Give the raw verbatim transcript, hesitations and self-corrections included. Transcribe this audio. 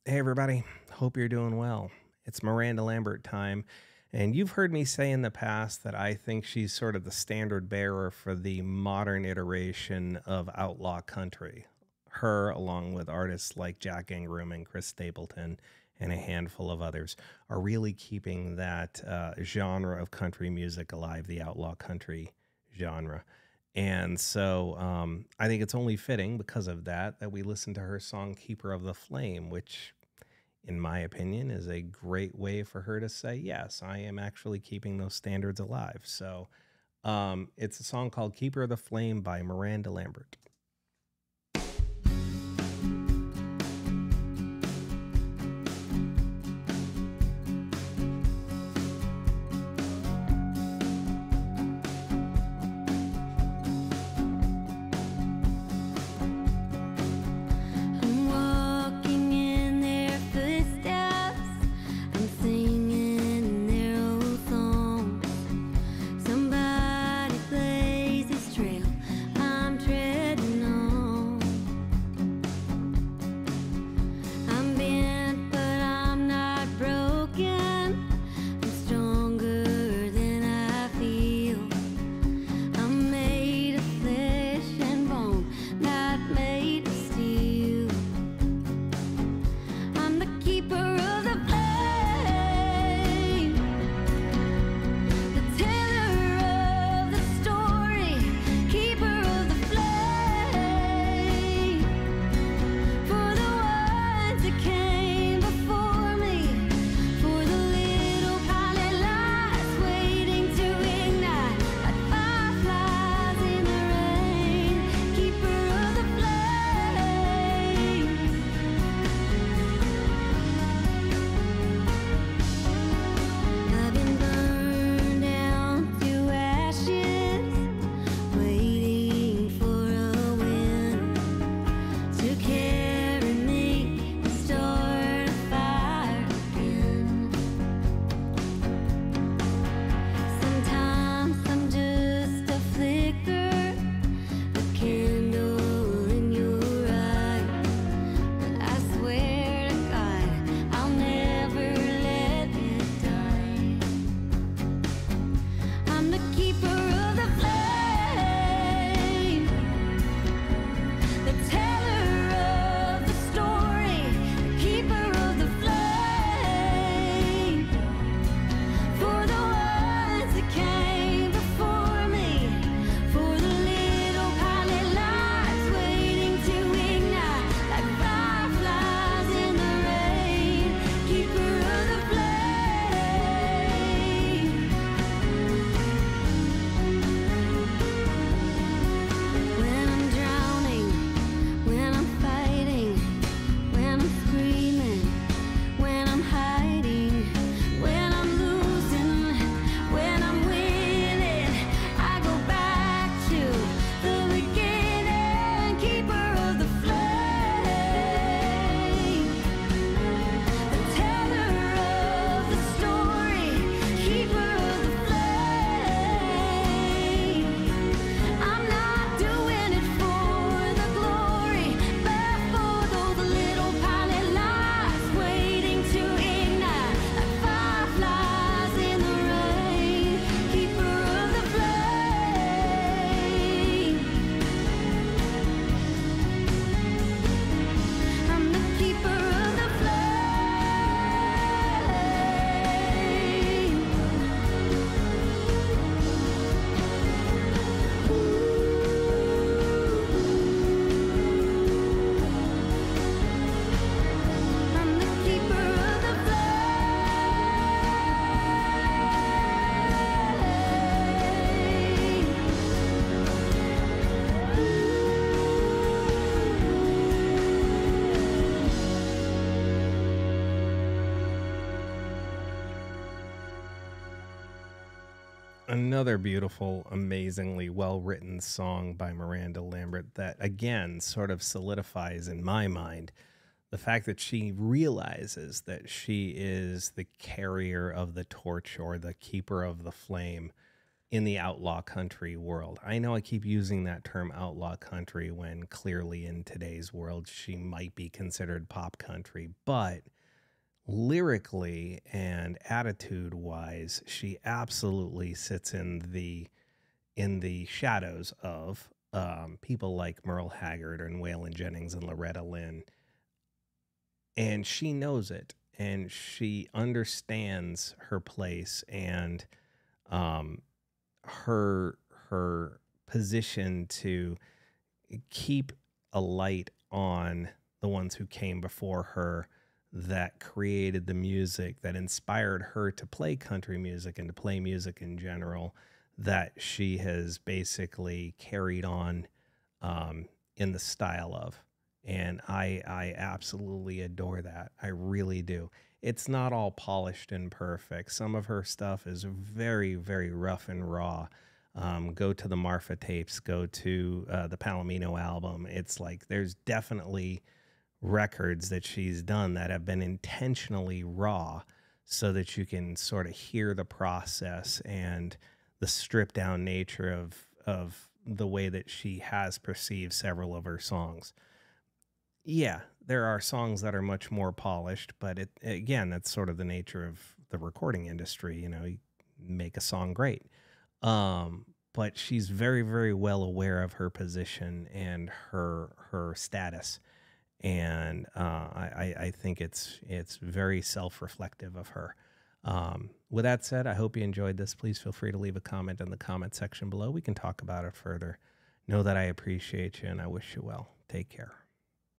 Hey, everybody. Hope you're doing well. It's Miranda Lambert time. And you've heard me say in the past that I think she's sort of the standard bearer for the modern iteration of outlaw country. Her, along with artists like Jack Ingram and Chris Stapleton and a handful of others, are really keeping that uh, genre of country music alive, the outlaw country genre. And so um, I think it's only fitting because of that that we listen to her song Keeper of the Flame, which, in my opinion, is a great way for her to say, yes, I am actually keeping those standards alive. So um, it's a song called Keeper of the Flame by Miranda Lambert. Another beautiful, amazingly well-written song by Miranda Lambert that, again, sort of solidifies in my mind the fact that she realizes that she is the carrier of the torch or the keeper of the flame in the outlaw country world. I know I keep using that term outlaw country when clearly in today's world she might be considered pop country, but lyrically and attitude wise, she absolutely sits in the in the shadows of um, people like Merle Haggard and Waylon Jennings and Loretta Lynn. And she knows it, and she understands her place and um, her her position to keep a light on the ones who came before her, that created the music that inspired her to play country music and to play music in general, that she has basically carried on um, in the style of. And I, I absolutely adore that. I really do. It's not all polished and perfect. Some of her stuff is very, very rough and raw. Um, go to the Marfa tapes, go to uh, the Palomino album. It's like there's definitely records that she's done that have been intentionally raw so that you can sort of hear the process and the stripped down nature of of the way that she has perceived several of her songs. Yeah, there are songs that are much more polished, but it again, that's sort of the nature of the recording industry. You know, you make a song great. Um, but she's very, very well aware of her position and her her status, and uh, I, I think it's it's very self-reflective of her. Um, with that said, I hope you enjoyed this. Please feel free to leave a comment in the comment section below. We can talk about it further. Know that I appreciate you and I wish you well. Take care.